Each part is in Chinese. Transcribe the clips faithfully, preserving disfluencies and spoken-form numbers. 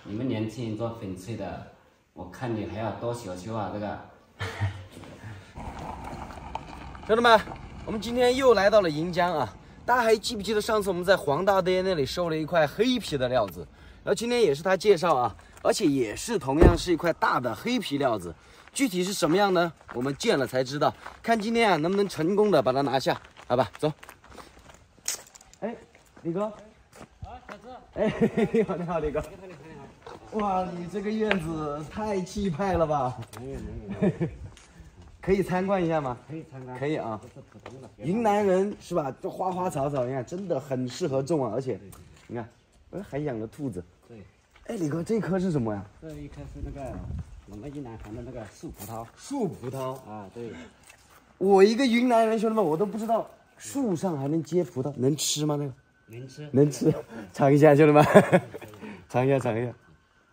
你们年轻人做翡翠的，我看你还要多学学啊，这个。 兄弟们，我们今天又来到了银江啊！大家还记不记得上次我们在黄大爹那里收了一块黑皮的料子？然后今天也是他介绍啊，而且也是同样是一块大的黑皮料子。具体是什么样呢？我们见了才知道。看今天啊能不能成功的把它拿下，好吧？走。哎，李哥。啊，小志。哎，你好，你好，李哥。你好，你好，你好。哇，你这个院子太气派了吧？没有，没有。可以参观一下吗？ 可以参观。 可以啊。云南人是吧？这花花草草，你看真的很适合种啊，而且，你看，呃，还养了兔子。 对。 哎，李哥，这棵是什么呀？ 这一棵是那个我们云南产的那个树葡萄。 树葡萄啊，对。 我一个云南人，兄弟们，我都不知道树上还能结葡萄，能吃吗？那个？ 能吃。 能吃，尝一下，兄弟们，尝一下，尝一下。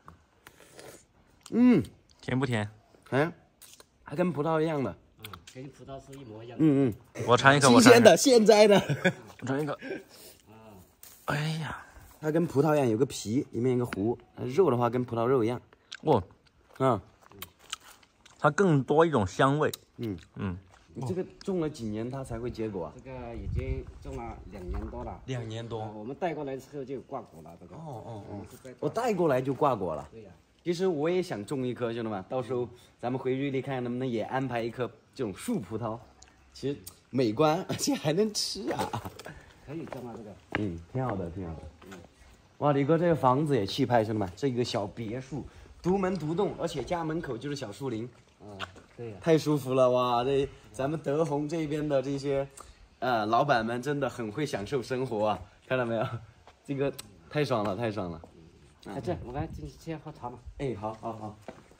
嗯， 甜不甜？ 嗯。还跟葡萄一样的， 嗯，跟葡萄是一模一样的。 嗯嗯， 我尝一个， 新鲜的，现摘的。 我尝一个。啊，哎呀， 它跟葡萄一样，有个皮，里面有个核。肉的话跟葡萄肉一样。 哦， 嗯， 它更多一种香味。 嗯嗯， 你这个种了几年它才会结果啊？ 这个已经种了两年多了。 两年多。 我们带过来之后就有挂果了，这个。 哦哦哦，我带过来就挂果了。 对呀。 其实我也想种一棵，兄弟们，到时候咱们回瑞丽看看能不能也安排一棵这种树葡萄，其实美观，而且还能吃啊。 可以种啊，这个。 嗯，挺好的，挺好的。嗯。哇，李哥这个房子也气派，兄弟们，这个小别墅，独门独栋，而且家门口就是小树林。 啊，对呀。 太舒服了哇！这咱们德宏这边的这些，呃，老板们真的很会享受生活啊，看到没有？这个太爽了，太爽了。 哎，这我们进去先喝茶嘛。 哎，好，好，好。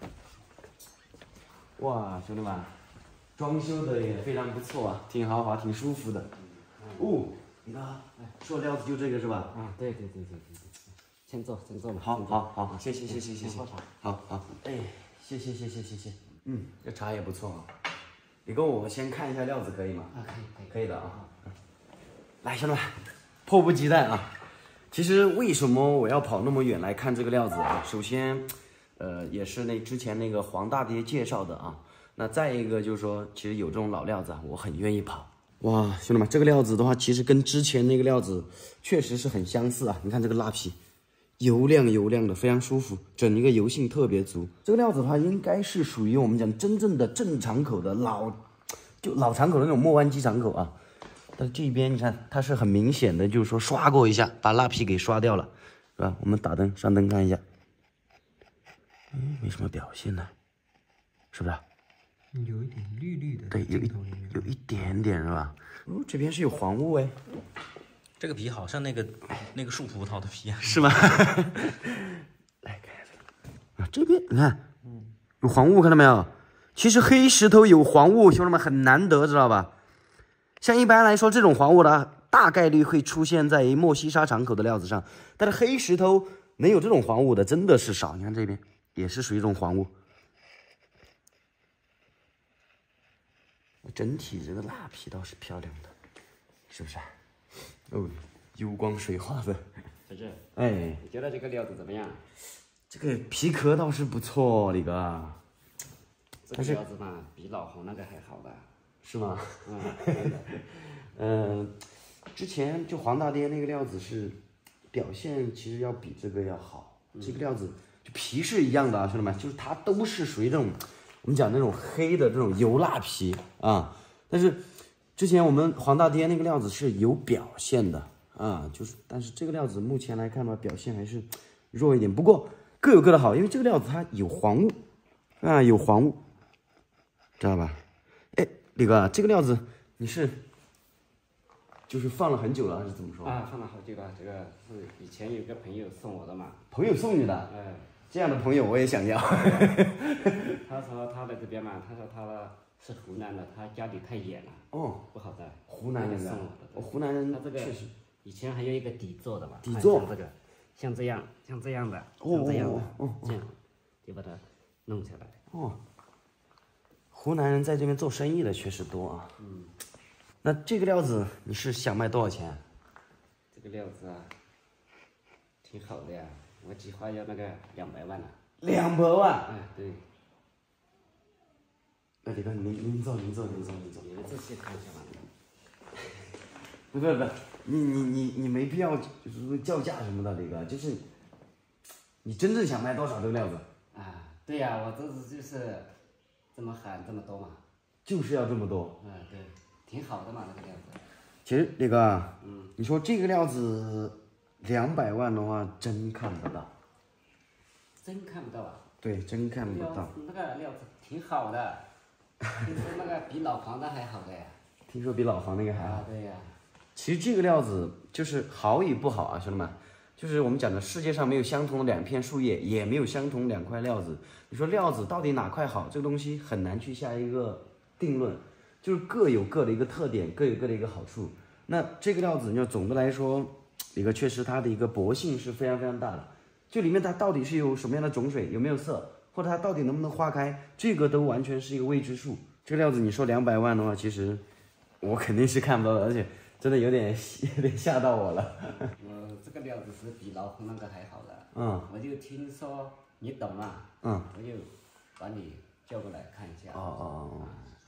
哇，兄弟们，装修的也非常不错啊，挺豪华，挺舒服的。哦，你看，哎，塑料子就这个是吧？ 啊，对对对对对对。先坐，先坐嘛。 好，好，好，谢谢，谢谢，谢谢。 喝茶。 好好，哎，谢谢，谢谢，谢谢。嗯，这茶也不错啊。你跟我先看一下料子可以吗？ 啊，可以，可以， 可以的啊。来，兄弟们，迫不及待啊！其实为什么我要跑那么远来看这个料子啊？首先，呃，也是那之前那个黄大爹介绍的啊。那再一个就是说，其实有这种老料子啊，我很愿意跑。哇，兄弟们，这个料子的话，其实跟之前那个料子确实是很相似啊。你看这个蜡皮，油亮油亮的，非常舒服，整一个油性特别足。这个料子的话，应该是属于我们讲真正的正敞口的老，就老敞口的那种莫湾机敞口啊。但这边你看，它是很明显的，就是说刷过一下，把蜡皮给刷掉了，是吧？我们打灯上灯看一下，嗯，没什么表现呢，是不是？ 有一点绿绿的， 对，有一有一点点是吧？哦，这边是有黄雾哎， 这个皮好像那个那个树葡萄的皮啊， 是吗？来看一下这个啊，这边你看，有黄雾，看到没有？其实黑石头有黄雾，兄弟们很难得，知道吧？像一般来说，这种黄雾的大概率会出现在墨西沙敞口的料子上，但是黑石头能有这种黄雾的真的是少。你看这边也是属于一种黄雾，整体这个蜡皮倒是漂亮的，是不是？哦，油光水滑的。 小志， 哎， 你觉得这个料子怎么样？这个皮壳倒是不错，李哥。 这个料子嘛，比老红那个还好的。 是吗？ 嗯， 嗯、呃，之前就黄大爹那个料子是表现其实要比这个要好。嗯、这个料子就皮是一样的啊，兄弟们，就是它都是属于这种我们讲那种黑的这种油蜡皮啊。但是之前我们黄大爹那个料子是有表现的啊，就是但是这个料子目前来看的话，表现还是弱一点。不过各有各的好，因为这个料子它有黄雾啊，有黄雾，知道吧？李哥，这个料子你是就是放了很久了，还是怎么说？ 啊，放了好久了。这个是以前有个朋友送我的嘛。 朋友送你的？ 哎， 这样的朋友我也想要。 他说他在这边嘛，他说他是湖南的，他家里太远了， 哦， 不好带。 湖南人的。 送我的。 哦，湖南人。 他这个确实。 以前还有一个底座的嘛。 底座。 像这个，像这样，像这样的，像这样的， 哦哦这样就把它弄起来。 哦。湖南人在这边做生意的确实多啊。嗯，那这个料子你是想卖多少钱？ 这个料子啊，挺好的呀。 我计划要那个两百万了。 两百万？ 哎，对。 那李哥，您您坐，您坐，您坐，您坐。 你们仔细看一下吧。 不不不，你你你你没必要就是说叫价什么的，李哥，就是你真正想卖多少这个料子？ 啊，对呀、啊，我这是就是这么喊这么多嘛。 就是要这么多。 嗯，对，挺好的嘛，那个料子。 其实李哥，嗯，你说这个料子两百万的话，真看不到。 真看不到啊？ 对，真看不到。 那个料子挺好的，听说那个比老黄的还好的呀。 听说比老黄那个还好。 啊，对呀、啊。 其实这个料子就是好与不好啊，兄弟们，就是我们讲的世界上没有相同的两片树叶，也没有相同两块料子。你说料子到底哪块好，这个东西很难去下一个定论，就是各有各的一个特点，各有各的一个好处。那这个料子，你说总的来说，一个确实它的一个活性是非常非常大的，就里面它到底是有什么样的种水，有没有色，或者它到底能不能花开，这个都完全是一个未知数。这个料子你说两百万的话，其实我肯定是看不到的，而且真的有点有点吓到我了。 我这个料子是比老红那个还好的。 嗯。 我就听说你懂嘛。 嗯。 我就把你叫过来看一下。 哦哦哦。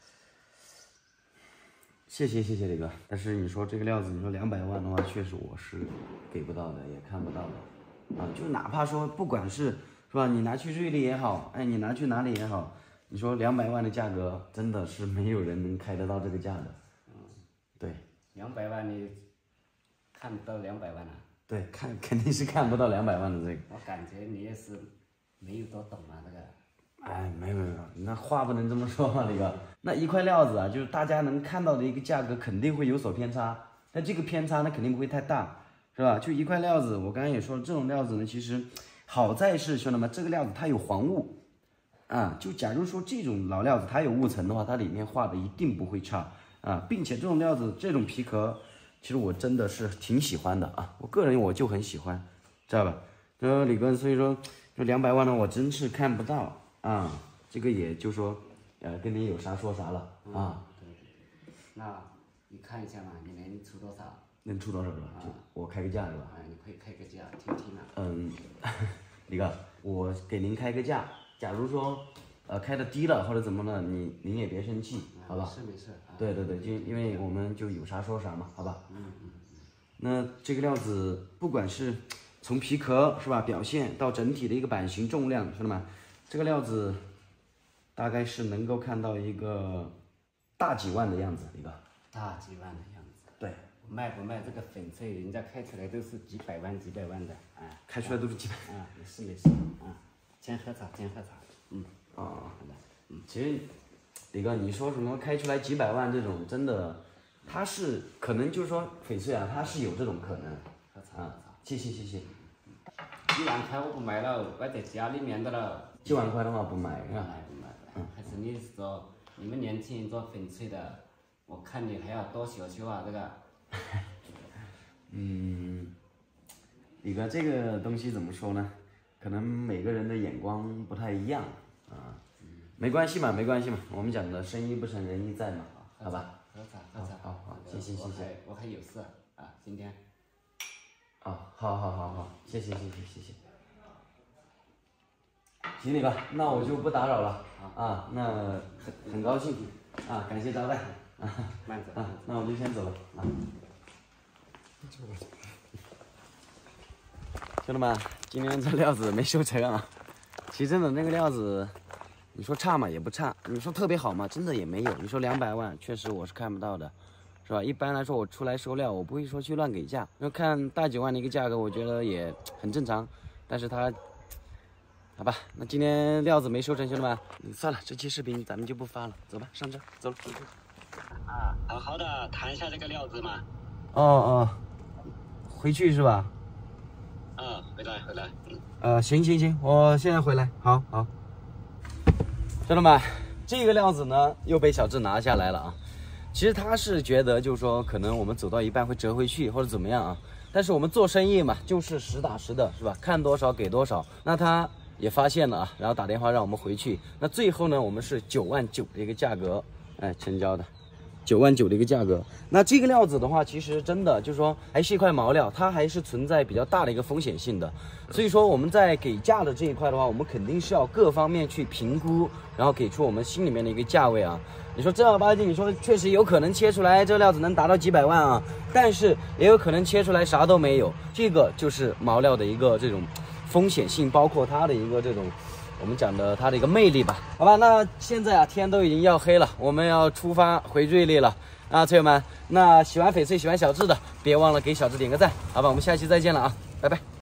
谢谢谢谢李哥，但是你说这个料子，你说两百万的话，确实我是给不到的，也看不到的，啊，就哪怕说不管是是吧，你拿去瑞丽也好，哎，你拿去哪里也好，你说两百万的价格，真的是没有人能开得到这个价的，嗯，对， 两百万你看不到两百万啊？ 对，看肯定是看不到两百万的这个。 我感觉你也是没有多懂啊，这个。 哎，没有没有，那话不能这么说嘛，李哥。那一块料子啊，就是大家能看到的一个价格，肯定会有所偏差。那这个偏差呢，肯定不会太大，是吧？就一块料子，我刚才也说了，这种料子呢，其实好在是兄弟们，这个料子它有黄雾啊。就假如说这种老料子它有雾层的话，它里面画的一定不会差啊，并且这种料子这种皮壳，其实我真的是挺喜欢的啊，我个人我就很喜欢，知道吧？呃，李哥，所以说就两百万呢，我真是看不到。啊，这个也就说，呃，跟你有啥说啥了啊。 对对对，那你看一下嘛，你能出多少？ 能出多少是吧？就我开个价是吧？ 啊，你可以开个价听听啊。 嗯，李哥，我给您开个价，假如说，呃，开的低了或者怎么了，你您也别生气，好吧？ 没事没事。 对对对，就因为我们就有啥说啥嘛，好吧？ 嗯嗯。 那这个料子，不管是从皮壳是吧，表现到整体的一个版型、重量，兄弟们。这个料子大概是能够看到一个大几万的样子，李哥。 大几万的样子。 对。 卖不卖这个翡翠，人家开出来都是几百万、几百万的，啊。 开出来都是几百。 啊，没事没事，啊，先喝茶，先喝茶。嗯。 啊，好的。嗯，其实李哥，你说什么开出来几百万这种，真的，它是可能就是说翡翠啊，它是有这种可能。 喝茶。 啊，谢谢谢谢。 几万块我不卖了，我在家里面的了。 几万块的话不买是吧？ 不买不买，还是你说你们年轻人做翡翠的，我看你还要多学学啊，这个。 嗯，李哥，这个东西怎么说呢？可能每个人的眼光不太一样啊。没关系嘛，没关系嘛，我们讲的生意不成仁义在嘛，好吧？ 喝茶喝茶。 好好，谢谢谢谢。 我还有事啊，今天。 哦，好好好好，谢谢谢谢谢谢。行，李哥，那我就不打扰了啊。那很很高兴啊，感谢招待啊。 慢走啊，那我就先走了啊。兄弟们，今天这料子没收成啊。其实真的那个料子，你说差嘛也不差，你说特别好嘛，真的也没有。你说两百万，确实我是看不到的，是吧？一般来说我出来收料，我不会说去乱给价。因为看大几万的一个价格，我觉得也很正常。但是它。好吧，那今天料子没收成，兄弟们，算了，这期视频咱们就不发了，走吧，上车，走了。 啊，好好的谈一下这个料子嘛。 哦哦，回去是吧？ 嗯，回来回来。嗯。 呃，行行行，我现在回来，好好。兄弟们，这个料子呢又被小智拿下来了啊。其实他是觉得，就是说可能我们走到一半会折回去或者怎么样啊。但是我们做生意嘛，就是实打实的，是吧？看多少给多少。那他。也发现了啊，然后打电话让我们回去。那最后呢，我们是九万九的一个价格，哎，成交的。 九万九的一个价格。那这个料子的话，其实真的就是说还是一块毛料，它还是存在比较大的一个风险性的。所以说我们在给价的这一块的话，我们肯定是要各方面去评估，然后给出我们心里面的一个价位啊。你说正儿八经，你说确实有可能切出来这个料子能达到几百万啊，但是也有可能切出来啥都没有，这个就是毛料的一个这种风险性，包括它的一个这种我们讲的它的一个魅力吧。好吧，那现在啊天都已经要黑了，我们要出发回瑞丽了啊，车友们，那喜欢翡翠喜欢小智的别忘了给小智点个赞，好吧，我们下期再见了啊，拜拜。